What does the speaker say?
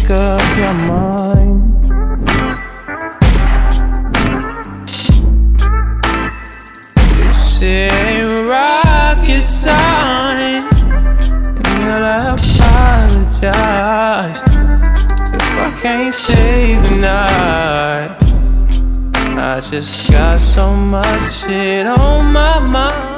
make up your mind. This ain't rocket science. Girl, I apologize if I can't stay the night. I just got so much shit on my mind.